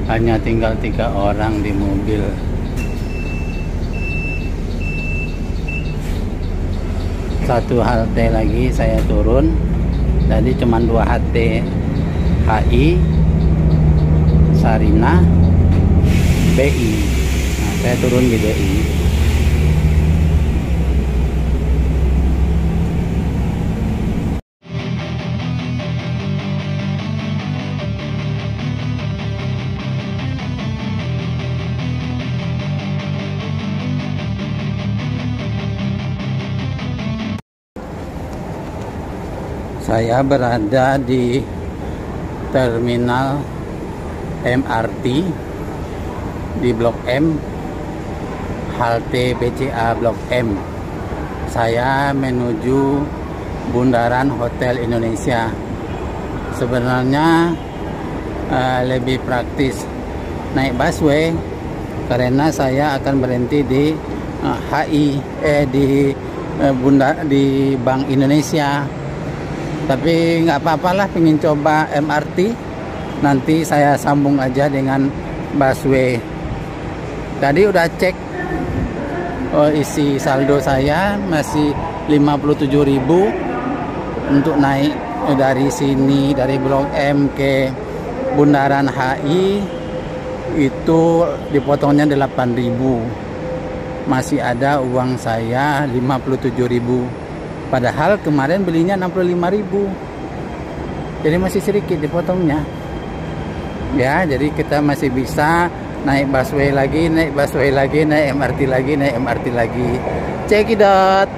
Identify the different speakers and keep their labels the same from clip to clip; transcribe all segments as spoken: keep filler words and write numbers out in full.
Speaker 1: Hanya tinggal tiga orang di mobil. Satu halte lagi saya turun. Jadi cuma dua halte, H I, Sarinah, B I. Nah, saya turun di B I. Saya berada di terminal M R T di Blok M, halte B C A Blok M. Saya menuju Bundaran Hotel Indonesia. Sebenarnya uh, lebih praktis naik busway karena saya akan berhenti di uh, H I eh di uh, Bunda di Bank Indonesia. Tapi nggak apa-apalah, pengen coba M R T. Nanti saya sambung aja dengan busway. Tadi udah cek, oh, isi saldo saya masih lima puluh tujuh ribu untuk naik dari sini, dari Blok M ke Bundaran H I. Itu dipotongnya delapan ribu. Masih ada uang saya lima puluh tujuh ribu. Padahal kemarin belinya enam puluh lima ribu. Jadi masih sedikit dipotongnya. Ya, jadi kita masih bisa naik busway lagi, naik busway lagi, naik M R T lagi, naik M R T lagi. Check it out.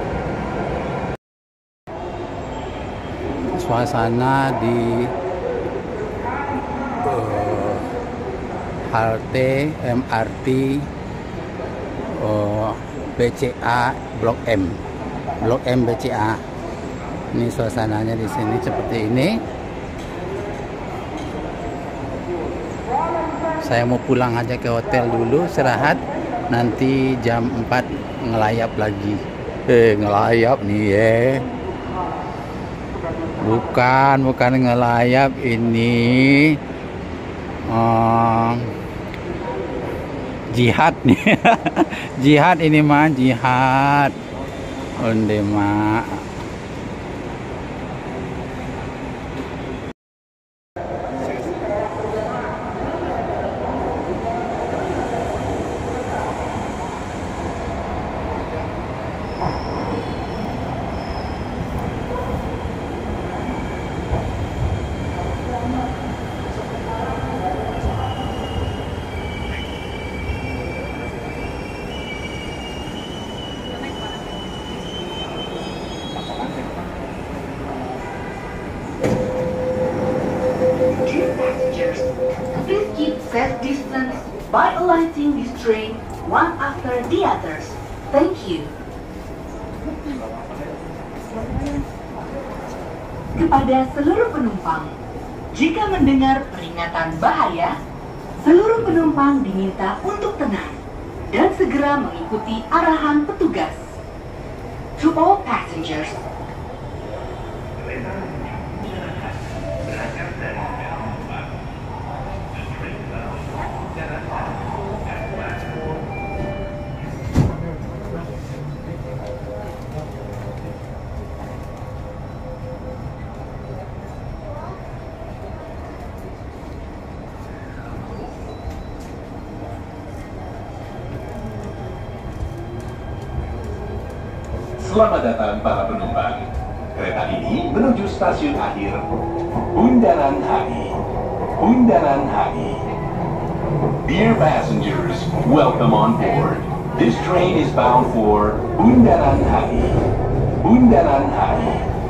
Speaker 1: Suasana di uh, halte M R T uh, B C A Blok M. Blok M B C A. Ini suasananya di sini seperti ini. Saya mau pulang aja ke hotel dulu, istirahat. Nanti jam empat ngelayap lagi. Eh, ngelayap nih ya. Bukan, bukan ngelayap ini. Um, jihad nih. Jihad ini mah, jihad. Onde mak.
Speaker 2: Please keep safe distance by alighting this train one after the others. Thank you. Kepada seluruh penumpang, jika mendengar peringatan bahaya, seluruh penumpang diminta untuk tenang dan segera mengikuti arahan petugas. To all passengers,
Speaker 3: selamat datang para penumpang. Kereta ini menuju stasiun akhir Bundaran H I. Bundaran H I. Dear passengers, welcome on board. This train is bound for Bundaran H I. Bundaran H I.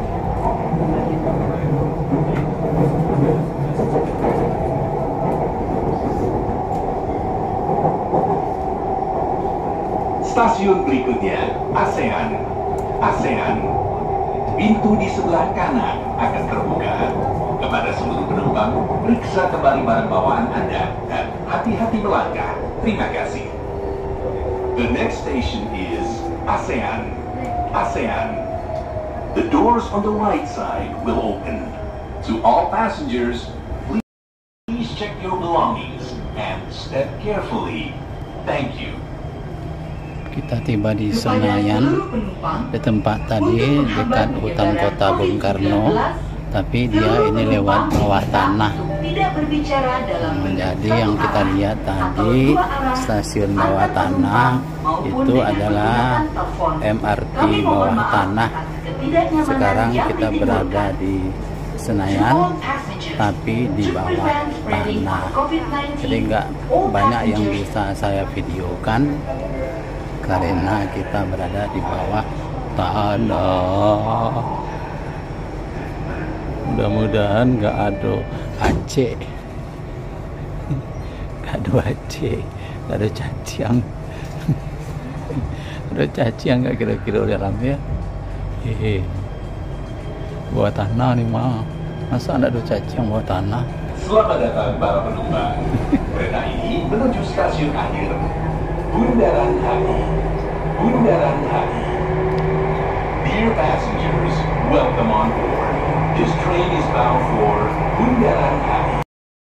Speaker 3: Stasiun berikutnya, ASEAN. ASEAN. Pintu di sebelah kanan akan terbuka. Kepada seluruh penumpang, periksa kembali barang bawaan Anda dan hati-hati melangkah. Terima kasih. The next station is ASEAN. ASEAN. The doors on the right side will open. To all passengers, please check your belongings and step carefully. Thank you.
Speaker 1: Kita tiba di Senayan, di tempat tadi dekat hutan kota Bung Karno, tapi dia ini lewat bawah tanah. Hmm, jadi yang kita lihat tadi stasiun bawah tanah itu adalah M R T bawah tanah. Sekarang kita berada di Senayan, tapi di bawah tanah. Jadi nggak banyak yang bisa saya videokan karena kita berada di bawah tanah. Mudah-mudahan nggak ada Aceh, nggak ada Aceh, nggak ada cacing, ada cacing nggak kira-kira dalamnya. Hehe, bawah tanah nih mah, masa nggak ada cacing bawah tanah?
Speaker 3: Selamat datang para penumpang. Kereta ini menuju stasiun akhir Bundaran H I. Bundaran H I. Dear passengers, welcome on board. This train is bound for Bundaran H I.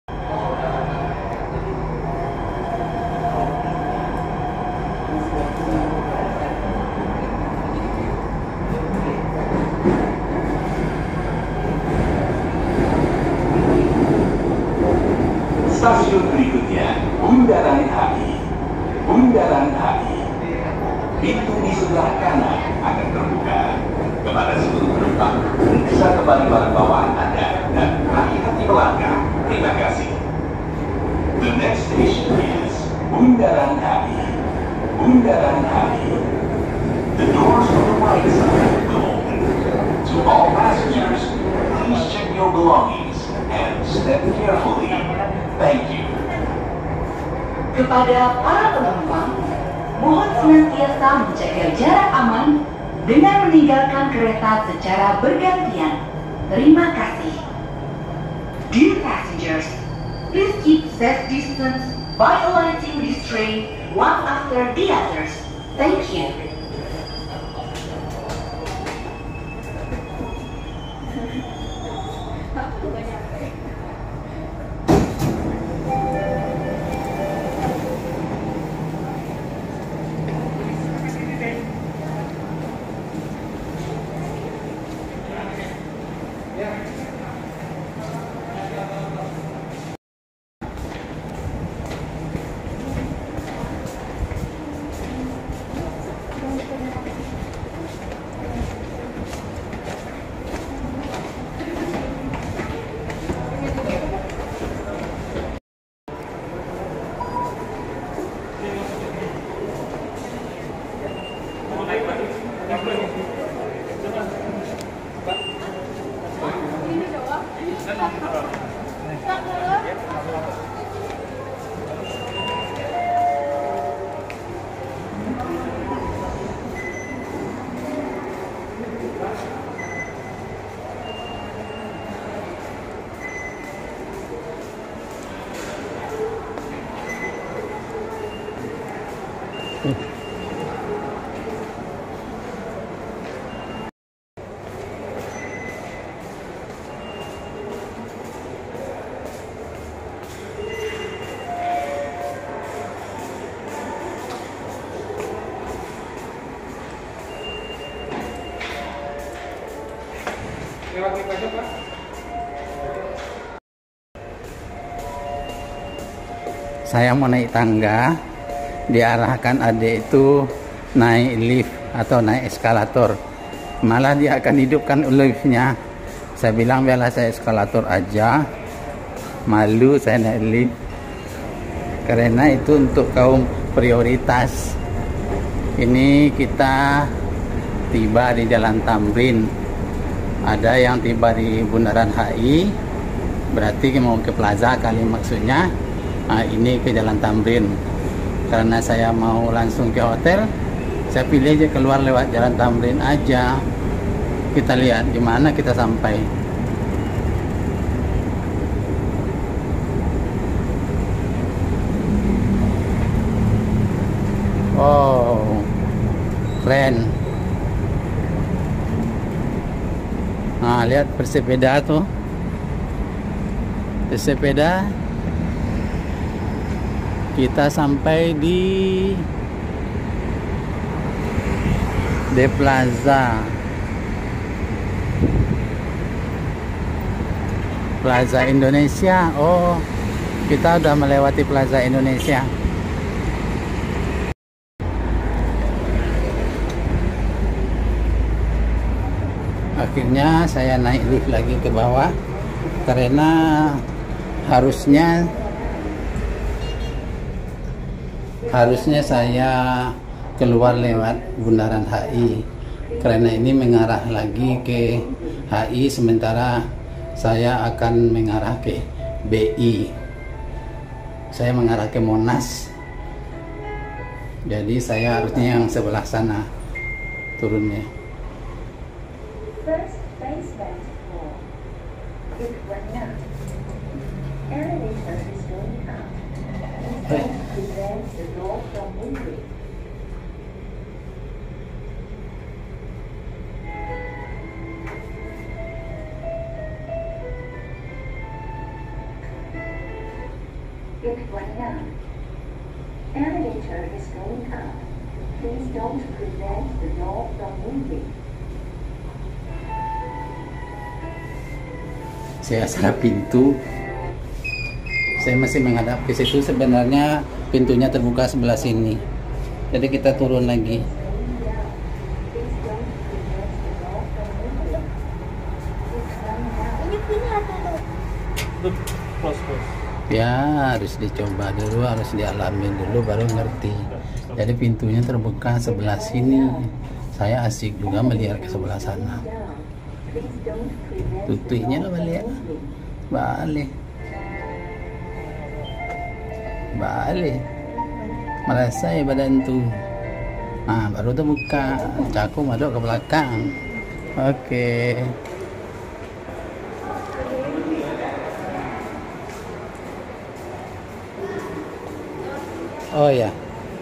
Speaker 3: Stasiun berikutnya, Bundaran H I. Bundaran H I. Pintu di sebelah kanan akan terbuka. Kepada seluruh penumpang, periksa kembali barang bawaan Anda dan hati-hati melangkah. Terima kasih. The next station is Bundaran H I. Bundaran H I. The doors on the right side will open. To all passengers, please check your belongings and step carefully. Thank you.
Speaker 2: Kepada para penumpang, mohon senantiasa menjaga jarak aman dengan meninggalkan kereta secara bergantian. Terima kasih. Dear passengers, please keep safe distance by alighting this train one after the others. Thank you.
Speaker 1: Saya mau naik tangga, diarahkan adik itu naik lift atau naik eskalator. Malah dia akan hidupkan liftnya. Saya bilang biarlah saya eskalator aja, malu saya naik lift, karena itu untuk kaum prioritas. Ini kita tiba di Jalan Tamrin. Ada yang tiba di Bundaran H I, berarti mau ke Plaza kali maksudnya. Nah, ini ke Jalan Tamrin. Karena saya mau langsung ke hotel, saya pilih aja keluar lewat Jalan Tamrin aja. Kita lihat di mana kita sampai. Oh, keren. Nah, lihat bersepeda tuh. Bersepeda. Kita sampai di De Plaza. Plaza Indonesia. Oh, kita udah melewati Plaza Indonesia. Akhirnya saya naik lift lagi ke bawah karena harusnya harusnya saya keluar lewat Bundaran H I karena ini mengarah lagi ke H I, sementara saya akan mengarah ke B I. Saya mengarah ke Monas, jadi saya harusnya yang sebelah sana turunnya.
Speaker 4: First basement floor. It went up. Elevator is going up. Please don't prevent the door from moving. It went up. Elevator is going up. Please don't prevent the door from moving.
Speaker 1: Saya salah pintu. Saya masih menghadap ke situ, sebenarnya pintunya terbuka sebelah sini. Jadi kita turun lagi. Ya, harus dicoba dulu, harus dialami dulu baru ngerti. Jadi pintunya terbuka sebelah sini. Saya asik juga melihat ke sebelah sana. Tutupnya lah balik. Balik. Balik. Merasa ya badan tuh. Nah, baru terbuka. Caku masuk ke belakang. Oke. Oh ya.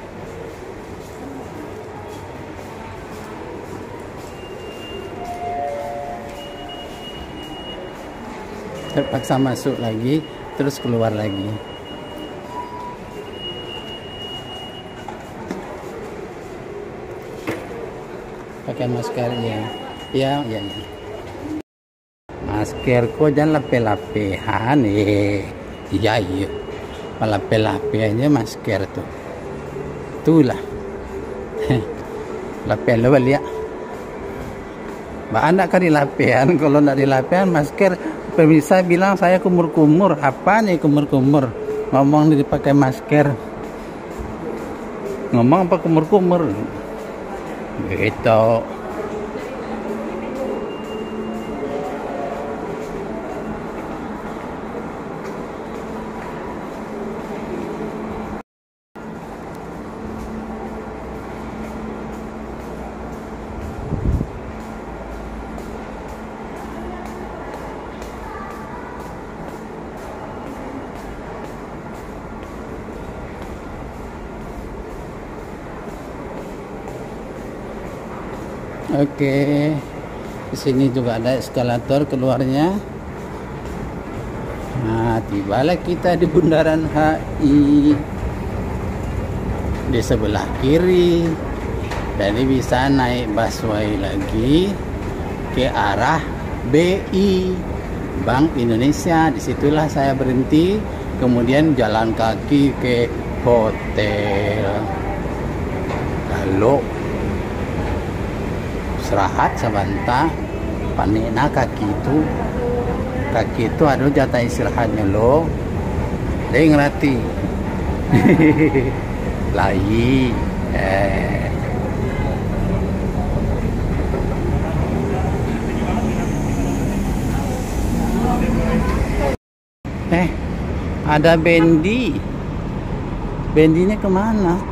Speaker 1: Terpaksa masuk lagi, terus keluar lagi. Pakai masker ya. Ya, ya, ya. Maskerku jangan lape-lapehan eh. Iya, iya. Lape-lape aja masker tuh. Itulah. Lape lo balik. Mbak anak kan dilapean, kalau nggak dilapean masker. Pemirsa bilang saya kumur-kumur. Apa nih kumur-kumur? Ngomong dipakai masker. Ngomong apa kumur-kumur? Gitu. Oke, di sini juga ada eskalator keluarnya. Nah, tibalah kita di Bundaran H I. Di sebelah kiri, jadi bisa naik busway lagi ke arah B I, Bank Indonesia. Disitulah saya berhenti, kemudian jalan kaki ke hotel. Lalu istirahat sebentar, panikna kaki itu kaki itu ada jatah istirahatnya lo. Dia ngerti lagi eh eh ada bendi. Bendinya kemana?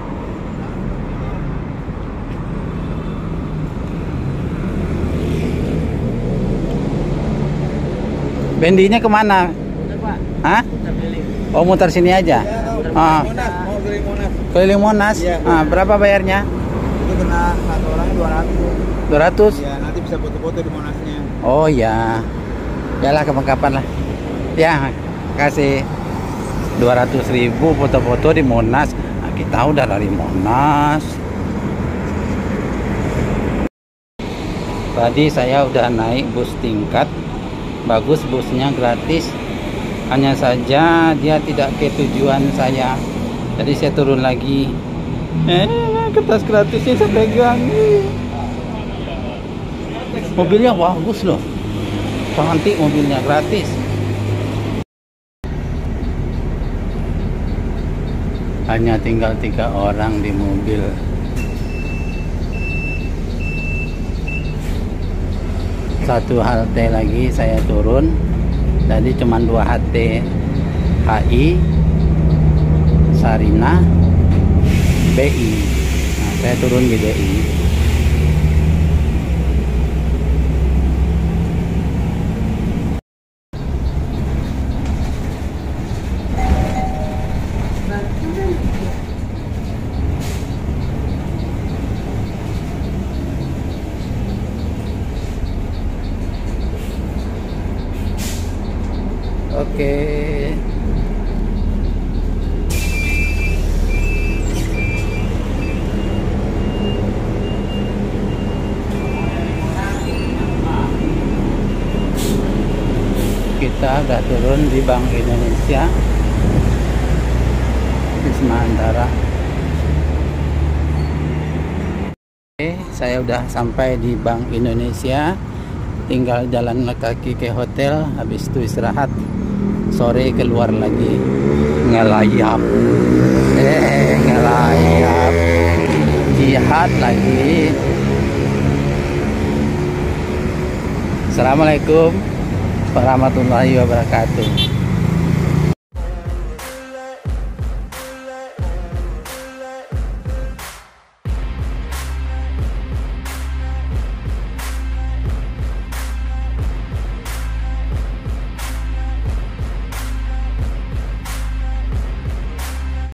Speaker 1: Bendinya kemana? Hah? Oh, muter sini aja. Ah.
Speaker 5: Monas, mau keliling Monas.
Speaker 1: Keliling Monas.
Speaker 5: Ya.
Speaker 1: Ah, berapa bayarnya?
Speaker 5: Itu kena satu orang dua ratus.
Speaker 1: dua ratus?
Speaker 5: Ya, nanti bisa foto-foto di Monasnya.
Speaker 1: Oh ya. Yalah kapan-kapan lah. Ya, kasih. dua ratus ribu foto-foto di Monas. Nah, kita udah dari Monas. Tadi saya udah naik bus tingkat. Bagus, busnya gratis. Hanya saja dia tidak ke tujuan saya. Jadi saya turun lagi. Eh, kertas gratisnya saya pegang. Mobilnya bagus loh. Cantik mobilnya, gratis. Hanya tinggal tiga orang di mobil. Satu halte lagi saya turun. Tadi cuma dua halte, H I, Sarina, B I. Nah, saya turun di B I. Oke. Kita udah turun di Bank Indonesia, Wisma Antara. Oke, saya udah sampai di Bank Indonesia. Tinggal jalan kaki ke hotel, habis itu istirahat. Sore keluar lagi ngelayap. Eh, ngelayap. Jihad lagi. Assalamualaikum warahmatullahi wabarakatuh.